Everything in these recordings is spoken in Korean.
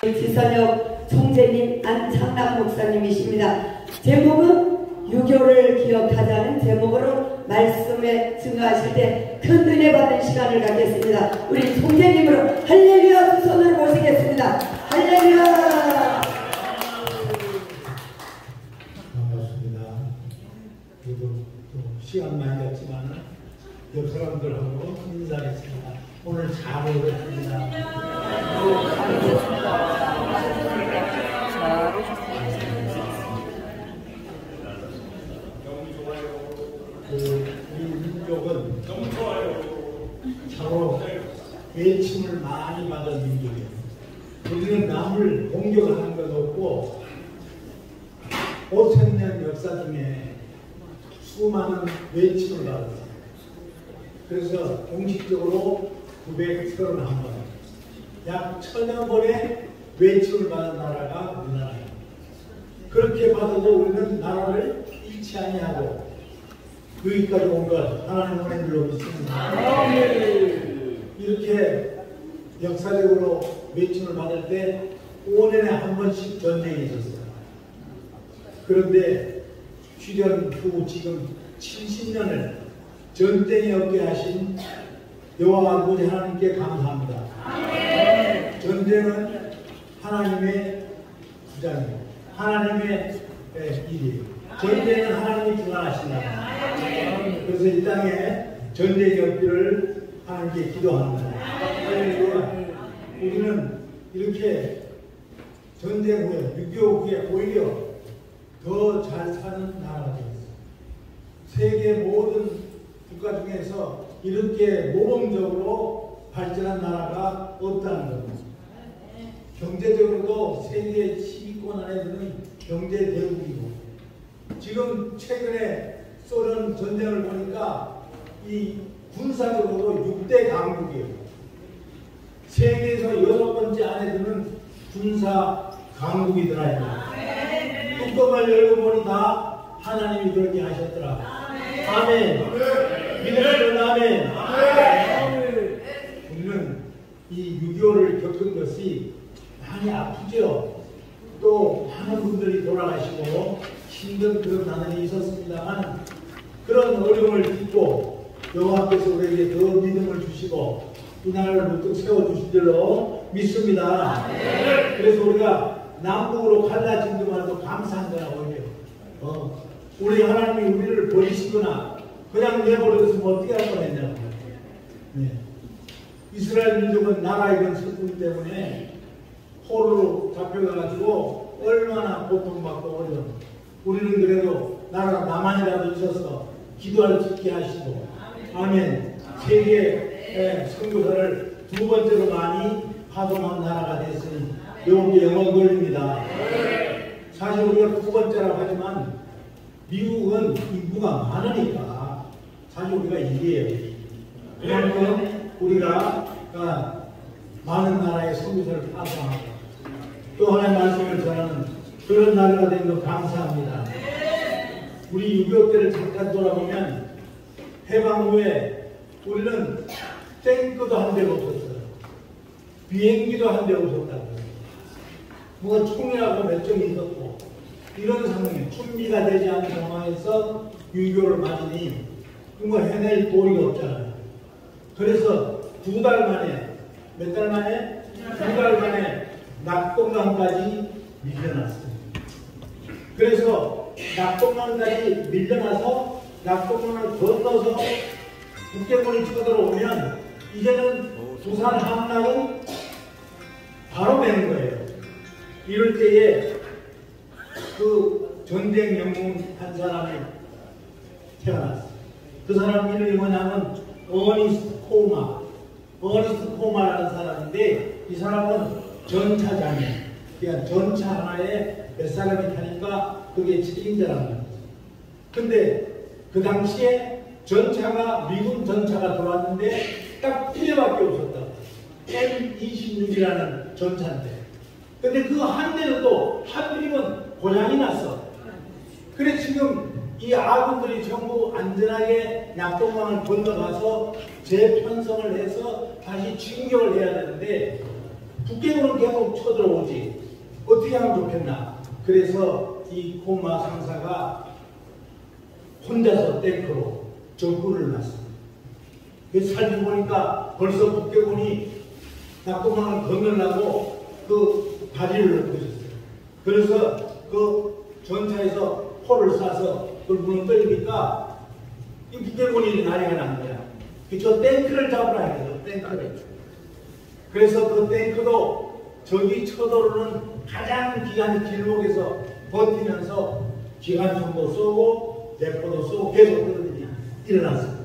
지선혁 총재님, 안창남 목사님이십니다. 제목은 유교를 기억하자는 제목으로 말씀에 증거하실 때 큰 은혜 받는 시간을 갖겠습니다. 우리 총재님으로 할렐루야 두 손으로 모시겠습니다. 할렐루야. 반갑습니다. 그래도 또 시간 많이 갔지만 옆 사람들하고 인사했습니다. 오늘 잘 오셨습니다. 우리 민족은 서로 외침을 많이 받은 민족이에요. 우리는 남을 공격하는 것 없고 5,000년 역사 중에 수많은 외침을 받았어요. 그래서 공식적으로 931번, 약 1000여 번의 외침을 받은 나라가 우리나라예요. 그렇게 받아도 우리는 나라를 잃지 아니하고 여기까지 온 것 하나님 은혜로 믿습니다. 이렇게 역사적으로 외침을 받을 때 5년에 한 번씩 전쟁이 있었어요. 그런데 휴전 후 지금 70년을 전쟁이 없게 하신 여호와 아버지 하나님께 감사합니다. 전쟁은 하나님의 주장이에요. 하나님의 일이에요. 전쟁은 하나님이 주관하신다. 그래서 이 땅에 전쟁이 없기를 하나님께 기도합니다. 우리는 이렇게 전쟁 후에 6.25 후에 오히려 더 잘 사는 나라가 되었어요. 세계 모든 국가 중에서 이렇게 모범적으로 발전한 나라가 없다는 겁니다. 경제적으로도 세계 10위권 안에 드는 경제 대국이고, 지금 최근에 소련 전쟁을 보니까 이 군사적으로 6대 강국이에요. 세계에서 6번째 안에 드는 군사 강국이 들어있다. 뚜껑을 열고 보니 다 하나님이 그렇게 하셨더라. 아멘. 믿으시는 아멘. 우리는 이 6.25를 겪은 것이 많이 아프죠. 또 많은 분들이 돌아가시고 힘든 그런 나날이 있었습니다만, 그런 어려움을 딛고 여호와께서 우리에게 더 믿음을 주시고 이 나라를 문득 세워주신 줄로 믿습니다. 그래서 우리가 남북으로 갈라진 것만도 감사한 거라 오히려 우리 하나님이 우리를 버리시거나 그냥 내버려두면 어떻게 할 뻔했냐고. 네. 이스라엘 민족은 나라이건 슬픔 때문에 포로로 잡혀가지고 얼마나 고통받고 어려워. 우리는 그래도 나라가 나만이라도 있어서 기도할 수 있게 하시고, 아멘. 세계 선교사를 두 번째로 많이 파송한 나라가 됐으니 여기에 영광 돌립니다. 사실 우리가 두 번째라고 하지만 미국은 인구가 많으니까 사실 우리가 1위예요. 그만큼 우리가 많은 나라의 선교사를 파송하고 또 하나의 말씀을 전하는 그런 나라가 된 것 감사합니다. 우리 6.25 때를 잠깐 돌아보면 해방 후에 우리는 탱크도 한 대가 없었어요. 비행기도 한 대가 없었다고. 뭐가 총이라고 몇 점 있었고, 이런 상황에 준비가 되지 않은 상황에서 유교를 맞으니 그거 해낼 도리가 없잖아요. 그래서 2달 만에, 몇 달 만에? 2달 만에 낙동강까지 밀려났어요. 그래서 낙동강까지 밀려나서 낙동강을 건너서 국경문이 쳐들어오면 이제는 부산 함락은 바로 되는 거예요. 이럴 때에 그 전쟁 영웅 한 사람이 태어났어요. 그 사람 이름이 뭐냐면 어니스트 코마라는 사람인데, 이 사람은 전차장이에요. 그러니까 전차 하나에 몇 사람이 타니까 그게 책임자라는 거죠. 근데 그 당시에 전차가 미군 전차가 들어왔는데 딱 2대밖에 없었다고. M26이라는 전차인데, 근데 그 한 대는 또 하필이면 고장이 났어. 그래 지금 이 아군들이 전부 안전하게 낙동강을 건너가서 재편성을 해서 다시 진격을 해야 되는데 북괴군은 계속 쳐들어오지. 어떻게 하면 좋겠나. 그래서 이 고마 상사가 혼자서 탱크로 적군을 났습니다. 그래서 살펴 보니까 벌써 북괴군이 낙동강을 건너려고 그 다리를 엎어졌어요. 그래서 그 전차에서 포를 쏴서 그걸 무너뜨리니까 이 북괴군이 난리가 난 거야. 저 탱크를 잡으라 해요. 탱크를. 그래서 그 탱크도 적이 쳐들어오는 가장 기간 길목에서 버티면서 기관총도 쏘고 대포도 쏘고 계속 그러더니 일어났습니다.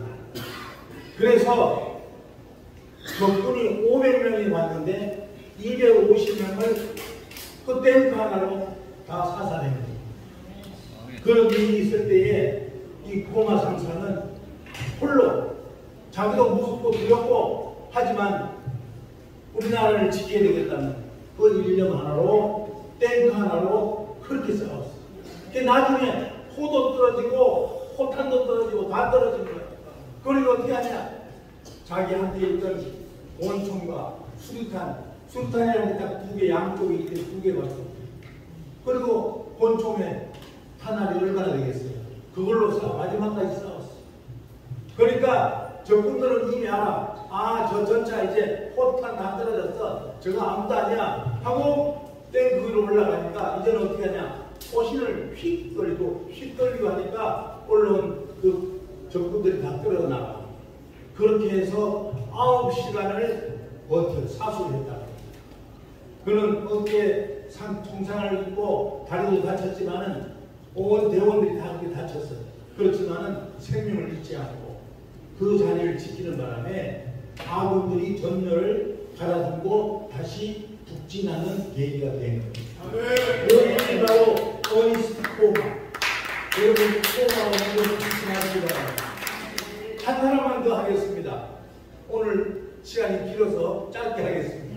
그래서 적군이 500명이 왔는데 250명을 그 탱크 하나로 다 사살했습니다. 그런 일이 있을 때에 이 고마 상사는 홀로 자기도 무섭고 두렵고 하지만 우리나라를 지켜야 되겠다는 그 일념 하나로 탱크 하나로 그렇게 싸웠어요. 나중에 포도 떨어지고 포탄도 떨어지고 다 떨어진 거예요. 그리고 어떻게 하냐? 자기한테 있던 권총과 수류탄이라는 게 딱 두 개, 양쪽에 이렇게 두 개가 있어요. 그리고 권총에 탄알이 얼마나 되겠어요? 그걸로 마지막까지 싸웠어요. 그러니까 적군들은 이미 알아. 아, 저 전차 이제 포탄 다 떨어졌어. 저거 아무도 아니야. 하고 땡 위로 올라가니까 이제는 어떻게 하냐. 포신을 휙 떨리고 하니까 올라온 그 적군들이 다 떨어나가. 그렇게 해서 9시간을 버텨 사수를 했다. 그는 어깨에 총상을 입고 다리도 다쳤지만은 온 대원들이 다 그렇게 다쳤어요. 그렇지만은 생명을 잃지 않고 그 자리를 지키는 바람에 아군들이 전멸을 가다듬고 다시 북진하는 계기가 된 겁니다. 여러분이 바로 어니스트 코마. 여러분 코마와 먼저 북진하시기 바랍니다. 한 사람만 더 하겠습니다. 오늘 시간이 길어서 짧게 하겠습니다.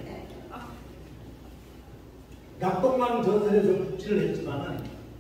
낙동강 전선에서 북진을 했지만은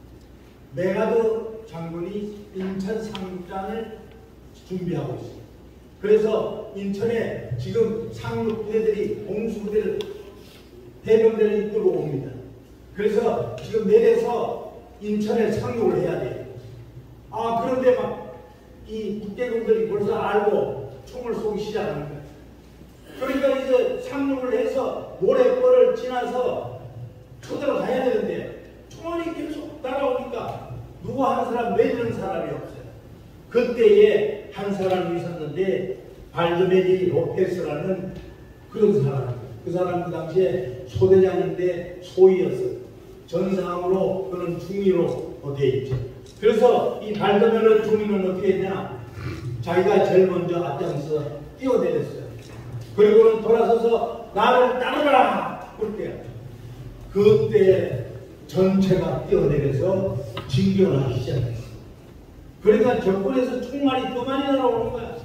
메가더 장군이 인천 상륙장을 준비하고 있습니다. 그래서 인천에 지금 상륙 부대들이 공수부대를 해병대를 이끌고 옵니다. 그래서 지금 내려서 인천에 상륙을 해야 돼요. 아, 그런데 막 이 북대군들이 벌써 알고 총을 쏘기 시작하는 거예요. 그러니까 이제 상륙을 해서 모래벌을 지나서 쳐들어가야 되는데 총알이 계속 따라오니까 누구 한 사람 내리는 사람이 없어요. 그때에 한 사람이 있었는데 발드메니 로페스라는 그런 사람. 그 사람 그 당시에 소대장인데 소위였어요. 전상으로 그는 중위로 되어 있죠. 그래서 이 발드메니 중위는 어떻게 했냐? 자기가 제일 먼저 앞장서 뛰어내렸어요. 그리고는 돌아서서 나를 따르라! 그렇게. 그때 전체가 뛰어내려서 진격을 하기 시작했어요. 그러니까 적군에서 총알이 더 많이 날아오는 거야.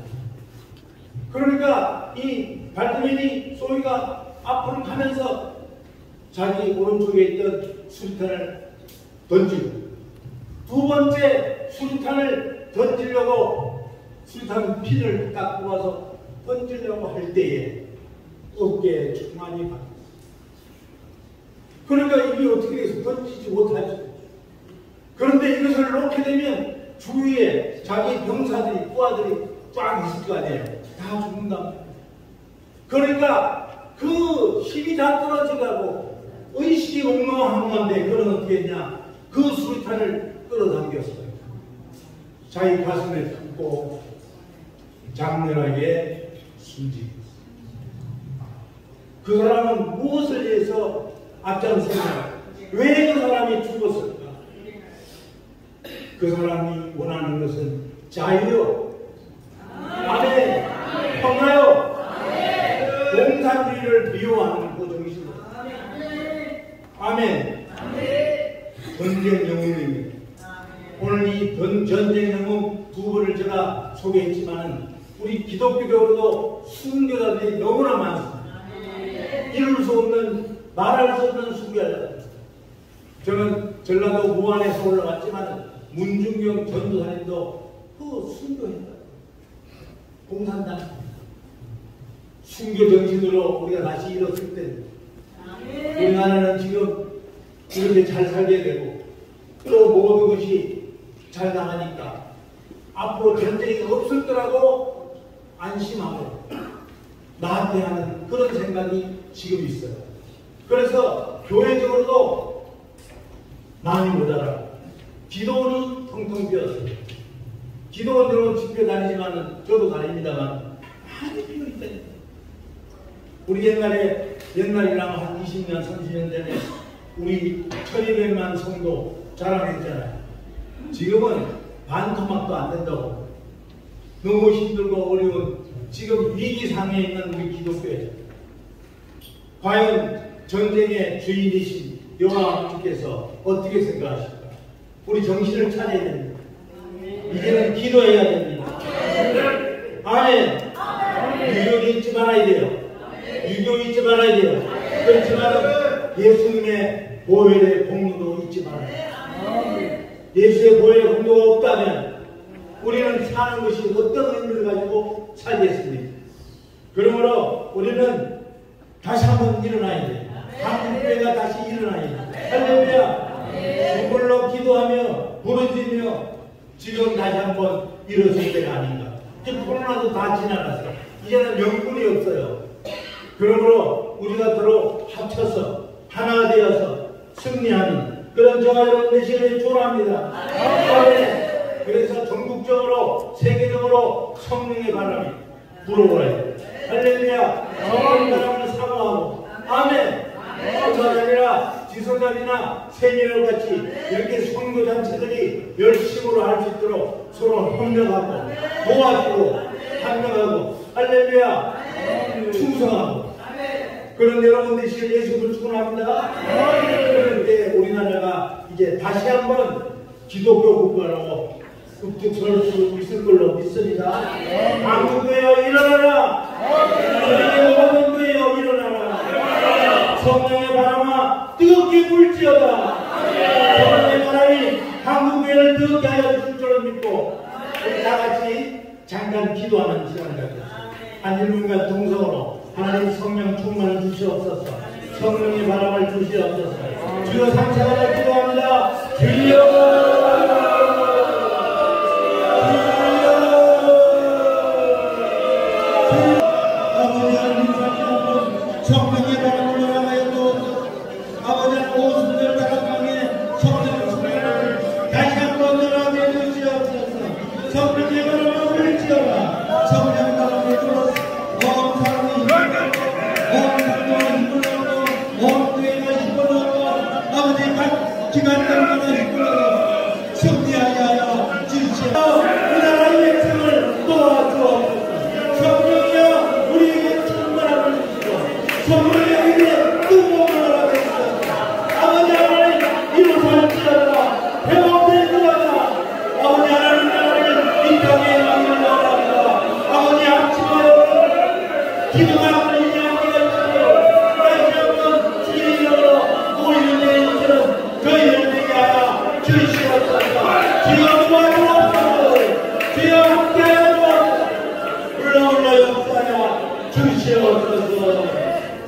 그러니까 이 발드메니 소위가 앞으로 가면서 자기 오른쪽에 있던 수류탄을 던지고 두 번째 수류탄을 던지려고 수류탄 핀을 딱 뽑아서 던지려고 할 때에 어깨에 총알이 박혔어요. 그러니까 이게 어떻게 돼서 던지지 못하죠. 그런데 이것을 놓게 되면 주위에 자기 병사들이, 부하들이 쫙 있을 거 아니에요. 다 죽는다. 그러니까 그 힘이 다 떨어져가고 의식이 몽롱한 건데 그는 어떻게 했냐. 그 수류탄을 끌어당겼어요. 자기 가슴에 품고 장렬하게 숨지었어요. 그 사람은 무엇을 위해서 앞장섰냐? 왜 그 사람이 죽었을까? 그 사람이 원하는 것은 자유요. 아멘. 평화요. 공산주의를 미워하는 그 정신으로. 아멘. 전쟁 영웅입니다. 오늘 이 전쟁 영웅 두 분을 제가 소개했지만은 우리 기독교적으로도 순교자들이 너무나 많습니다. 이룰 수 없는, 말할 수 없는 순교자. 저는 전라도 무안에서 올라왔지만 문중경 전도사님도 그 순교했다. 공산당 순교 정신으로 우리가 다시 일었을 때 우리나라는 지금 이렇게 잘 살게 되고 또 모든 것이 잘 나가니까 앞으로 전쟁이 없을 거라고 안심하고 나한테 하는 그런 생각이 지금 있어요. 그래서 교회적으로도 많이 모자라 기도원이 통통 비었어요. 기도원들은 집회 다니지만은 저도 다닙니다만 많이 비어있다니까. 우리 옛날이랑 한 20년 30년 전에 우리 1200만 성도 자랑했잖아요. 지금은 반토막도 안 된다고. 너무 힘들고 어려운 지금 위기상에 있는 우리 기독교회죠. 과연 전쟁의 주인이신 여호와께서 어떻게 생각하실까? 우리 정신을 차려야 됩니다. 이제는 기도해야 됩니다. 아멘. 유교 잊지 말아야 돼요. 유교 잊지 말아야 돼요. 그렇지만 예수님의 보혈의 공로도 잊지 말아야 돼요. 예수의 보혈의 공로가 없다면 우리는 사는 것이 어떤 의미를 가지고 살겠습니까? 그러므로 우리는 다시 한번 일어나야 돼요. 한국교회가 다시 일어나야 돼요. 할렐루야. 눈물로 기도하며 부르짖으며 지금 다시 한번 일어설 때가 아닌가. 이제 코로나도 다 지나갔어요. 이제는 명분이 없어요. 그러므로 우리가 서로 합쳐서 하나 되어서 승리하는 그런 저와 여러분 되시기를 축원합니다. 그래서 전국적으로 세계적으로 성령의 바람이 불어오라요. 할렐루야. 성령의 바람을 사모하고 아멘. 뿐만 아니라 지소잡이나 세미를 같이 이렇게 선교단체들이 열심으로 할 수 있도록 서로 협력하고 도와주고 협력하고 할렐루야 충성하고 그런 여러분 되시길 예수를 축원합니다. 그런데 우리나라가 이제 다시 한번 기독교 국가로 뚝뚝 설 수 있을 걸로 믿습니다. 한국교회여 일어나라. 모든 교회여 일어나라. 성령의 바람아 뜨겁게 불지어다. 성령의 바람이 한국교회를 뜨겁게 하여 줄 줄 믿고 우리 다같이 잠깐 기도하는 시간을 갖겠습니다. 한 1분간 동성으로 하나님 성령 충만을 주시옵소서. 성령의 바람을 주시옵소서. 주여 삼차가 기도합니다. 주여 성령의 바람을 허락하여 주옵소서. 아버지 하나님 오순절 다락방에 성령 충만을 다시 한번 허락하여 주시옵소서. 성령의 바람을 불지어라. 성령의 바람을 불어서 온 사람이 힘을 얻고 온 교회가 힘을 얻고 아버지 각 기관장마다 힘을 얻어 승리하게 하여 주시옵소서. 우리나라의 백성을 도와주옵소서. 성령이여 우리에게 충만함을 주시고 성령에게 뜨거움을 하겠습니다. 아버지 하나님 이루살지어다. 회복되지어다. 아버지 하나님 이 땅에 만든 나라입니다. 아버지 앞치마여 기도가 걸리지 않게 하시고 다시 한번 주의적으로 모이는 데 있는 저희를 되게 하여 주시옵소서. 주여 도와주옵소서. 주여 함께하여 주옵소서. 올라 역사하여 주시옵소서.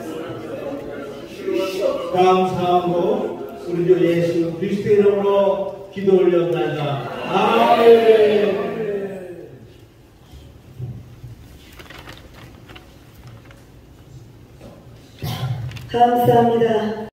감사하고 우리 주 예수 그리스도의 이름으로 기도 올려옵나이다. 아멘. 감사합니다.